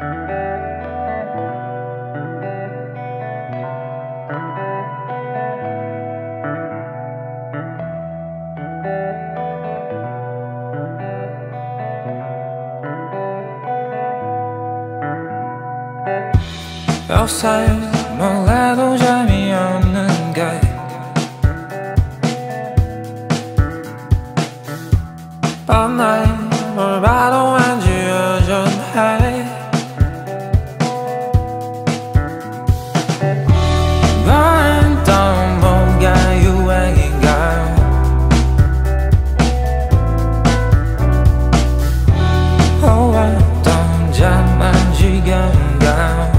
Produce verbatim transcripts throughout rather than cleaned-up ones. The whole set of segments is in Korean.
요새 뭘 해도 재미없는 게 밤날 뭘 봐도 왠지 여전해. 이번엔 또 뭔가 유행인가요? 왜 또 혼자만 지겨운가요?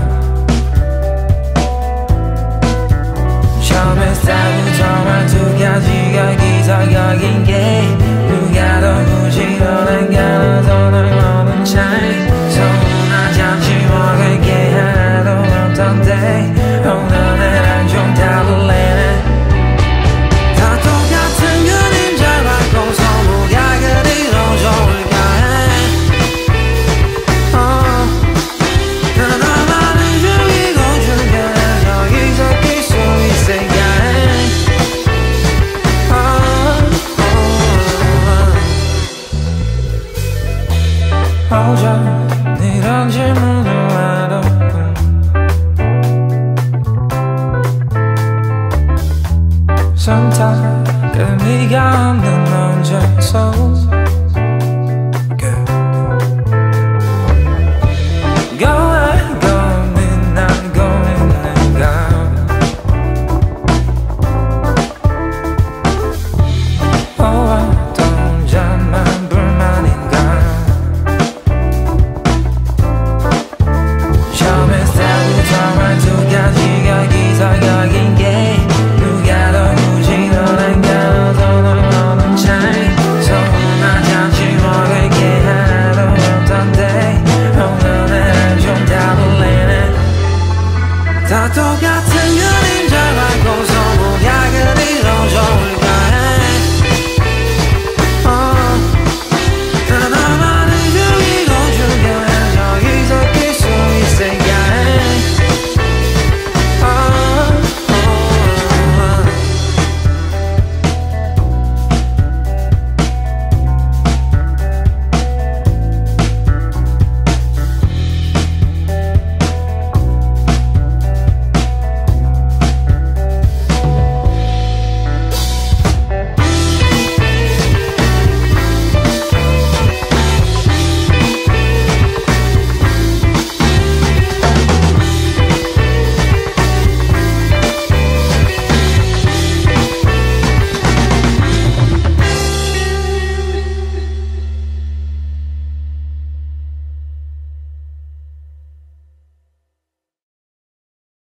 처음에 싸우더만 두 가지가 기사각인 게 누가 더 부지런한가 더 널 모른 차이 서운하지 않지 먹을게 하나도 없던데 오늘 내랑 좀 다를래네. 다 똑같은 그림자 바꿔서 뭐가 그리로 좋을까 해. 어, 그나마는 죽이고 죽여서 기적일 수 있을까 해. 오전 이런 질문을 하러 선택 의미가 없는 언제서